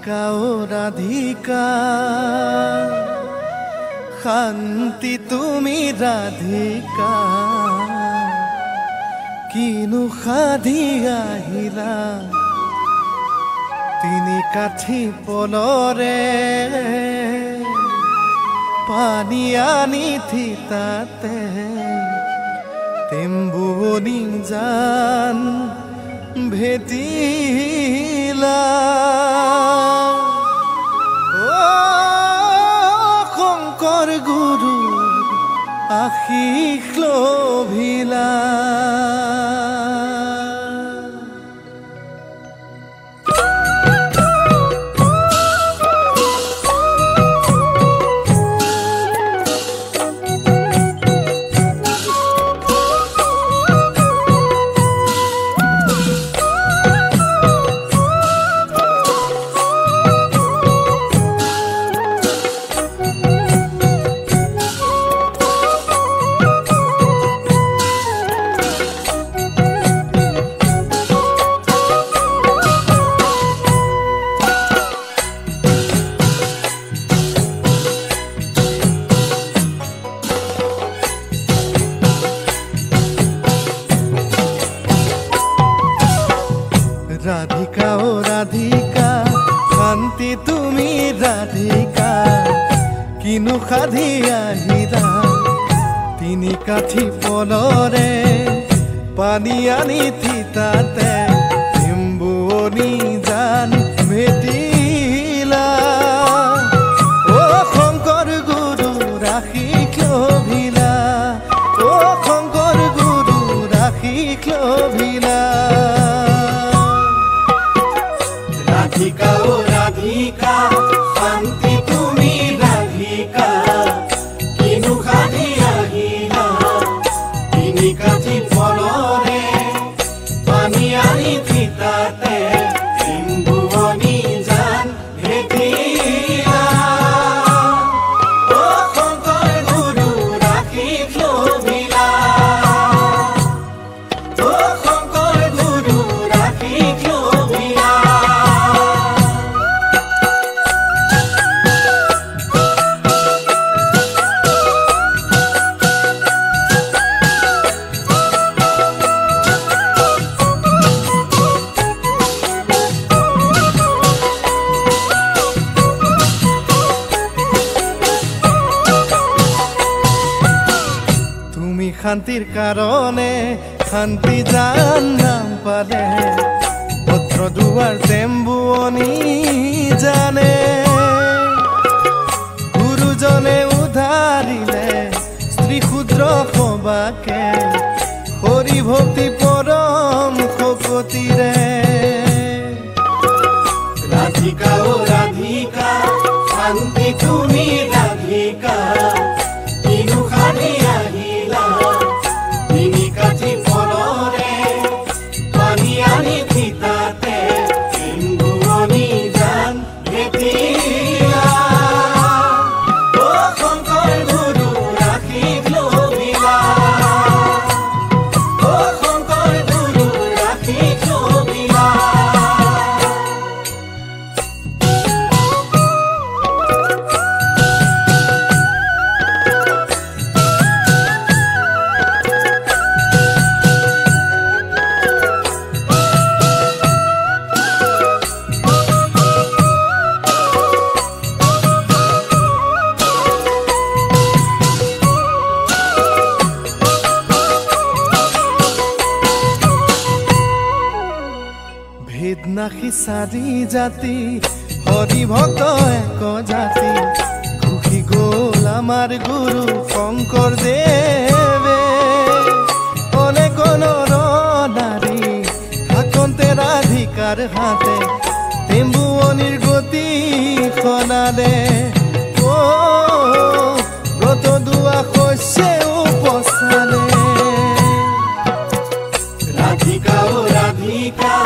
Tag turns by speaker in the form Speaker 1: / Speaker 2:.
Speaker 1: রাধিকা ও রাধিকা শান্তি তুমি রাধিকা কিনু সাধি আহিলা তিনি কাঠি পলরে পানী আনি থিতাতে তেম্বুনি জান ভেটিলা ও শংকৰ গুৰু আশীষ লভিলা রাধিকা ও রাধিকা শান্তি তুমি রাধিকা কিনু সাধি আহিলা তিনি কাঠি পলরে পানী আনি থিতাতে তেম্বুনি জান ভেটিলা ও শংকৰ গুৰু আশীষ লভিলা ও শংকৰ গুৰু আশীষ লভিলা
Speaker 2: রাধিকা ও রাধিকা শান্তি তুমি রাধিকা কিনু সাধি আহিলা তিনি কাঠি পলরে পানী আনি থিতাতে তেম্বুনি জান ভেটিলা ও শংকৰ গুৰু আশীষ লভিলা ও শংকৰ গুৰু আশীষ লভিলা
Speaker 1: শান্তিৰ কাৰণে শান্তি জান নাম পালে পত্ৰ দুৱাৰ তেম্বুনি জানে গুৰুজনে উধাৰিলে স্ত্ৰী ক্ষুদ্ৰ সবাকে হৰি ভক্তি পৰম শকতিৰে
Speaker 2: রাধিকা ও রাধিকা শান্তি তুমি রাধিকা কিনু সাধি আহিলা তিনি কাঠি পলরে পানী আনি থিতাতে তেম্বুনি জান ভেটিলা ও শংকৰ গুৰু আশীষ লভিলা ও শংকৰ গুৰু আশীষ লভিলা
Speaker 1: ভেদ নাখি চাৰি জাতি হৰি ভক্ত এক জাতি ঘুষি গ'ল আমাৰ গুৰু শংকৰ দেৱে অনেক নৰ নাৰী থাকন্তে ৰাধিকাৰ হাতে তেম্বুনিৰ গতি সলালে ও ব্ৰত দুৱা শস্যে উপচালে
Speaker 2: রাধিকা ও রাধিকা